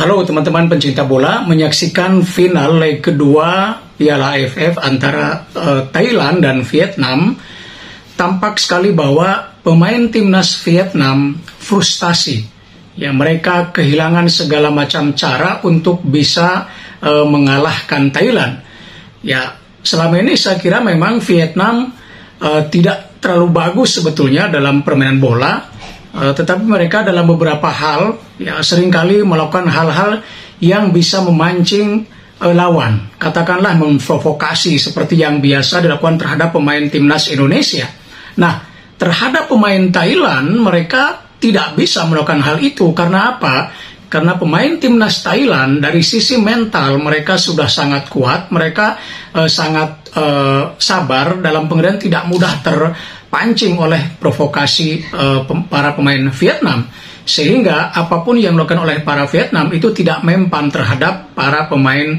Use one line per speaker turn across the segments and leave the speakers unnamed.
Halo teman-teman pencinta bola, menyaksikan final leg kedua Piala AFF antara Thailand dan Vietnam. Tampak sekali bahwa pemain timnas Vietnam frustasi. Ya, mereka kehilangan segala macam cara untuk bisa mengalahkan Thailand. Ya, selama ini saya kira memang Vietnam tidak terlalu bagus sebetulnya dalam permainan bola. Tetapi mereka dalam beberapa hal ya seringkali melakukan hal-hal yang bisa memancing lawan, katakanlah memprovokasi seperti yang biasa dilakukan terhadap pemain timnas Indonesia. Nah, terhadap pemain Thailand mereka tidak bisa melakukan hal itu. Karena apa? Karena pemain timnas Thailand dari sisi mental mereka sudah sangat kuat, mereka sangat sabar dalam pengertian tidak mudah terpancing oleh provokasi para pemain Vietnam, sehingga apapun yang dilakukan oleh para Vietnam itu tidak mempan terhadap para pemain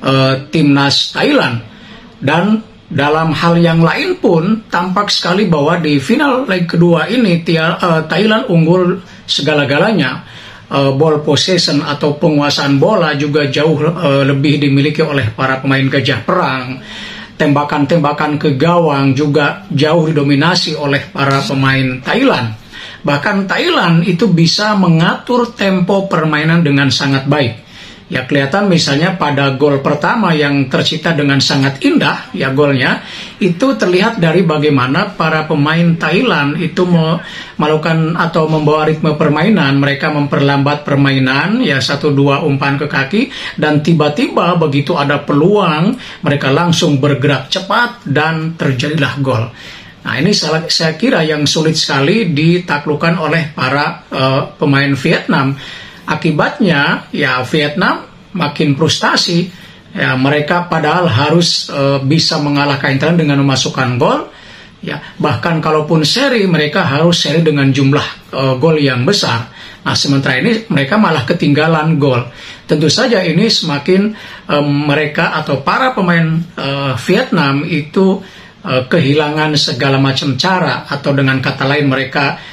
timnas Thailand. Dan dalam hal yang lain pun tampak sekali bahwa di final leg kedua ini Thailand unggul segala-galanya. Ball possession atau penguasaan bola juga jauh lebih dimiliki oleh para pemain gajah perang. Tembakan-tembakan ke gawang juga jauh didominasi oleh para pemain Thailand. Bahkan Thailand itu bisa mengatur tempo permainan dengan sangat baik. Ya, kelihatan misalnya pada gol pertama yang tercipta dengan sangat indah, ya golnya, itu terlihat dari bagaimana para pemain Thailand itu melakukan atau membawa ritme permainan. Mereka memperlambat permainan, ya 1-2 umpan ke kaki, dan tiba-tiba begitu ada peluang, mereka langsung bergerak cepat dan terjadilah gol. Nah, ini saya kira yang sulit sekali ditaklukkan oleh para pemain Vietnam. Akibatnya, ya Vietnam makin frustasi. Ya, mereka padahal harus bisa mengalahkan Thailand dengan memasukkan gol. Ya, bahkan kalaupun seri, mereka harus seri dengan jumlah gol yang besar. Nah, sementara ini mereka malah ketinggalan gol. Tentu saja ini semakin mereka atau para pemain Vietnam itu kehilangan segala macam cara, atau dengan kata lain mereka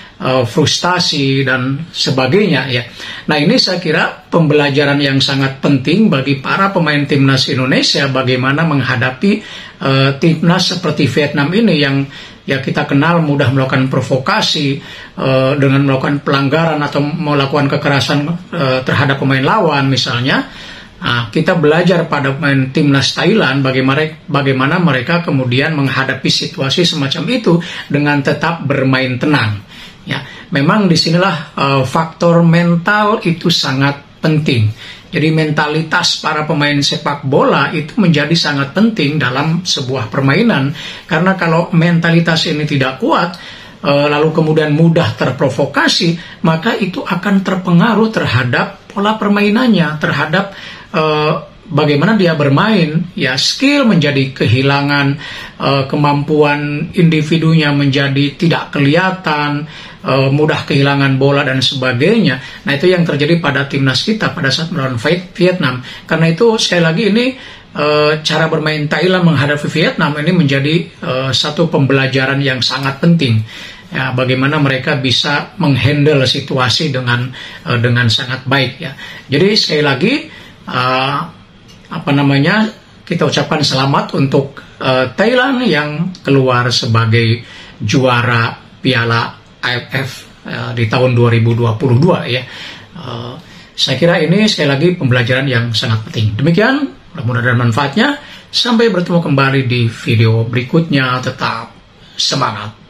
frustasi dan sebagainya ya. Nah, ini saya kira pembelajaran yang sangat penting bagi para pemain timnas Indonesia bagaimana menghadapi timnas seperti Vietnam ini yang ya kita kenal mudah melakukan provokasi dengan melakukan pelanggaran atau melakukan kekerasan terhadap pemain lawan misalnya. Nah, kita belajar pada pemain timnas Thailand bagaimana mereka kemudian menghadapi situasi semacam itu dengan tetap bermain tenang. Ya, memang disinilah faktor mental itu sangat penting. Jadi mentalitas para pemain sepak bola itu menjadi sangat penting dalam sebuah permainan. Karena kalau mentalitas ini tidak kuat, lalu kemudian mudah terprovokasi, maka itu akan terpengaruh terhadap pola permainannya, terhadap bagaimana dia bermain. Ya, skill menjadi kehilangan, kemampuan individunya menjadi tidak kelihatan, mudah kehilangan bola dan sebagainya. Nah, itu yang terjadi pada timnas kita pada saat melawan Vietnam. Karena itu sekali lagi ini cara bermain Thailand menghadapi Vietnam ini menjadi satu pembelajaran yang sangat penting. Ya, bagaimana mereka bisa menghandle situasi dengan sangat baik ya. Jadi sekali lagi kita ucapkan selamat untuk Thailand yang keluar sebagai juara Piala AFF di tahun 2022 ya. Saya kira ini sekali lagi pembelajaran yang sangat penting. Demikian, mudah-mudahan manfaatnya. Sampai bertemu kembali di video berikutnya. Tetap semangat.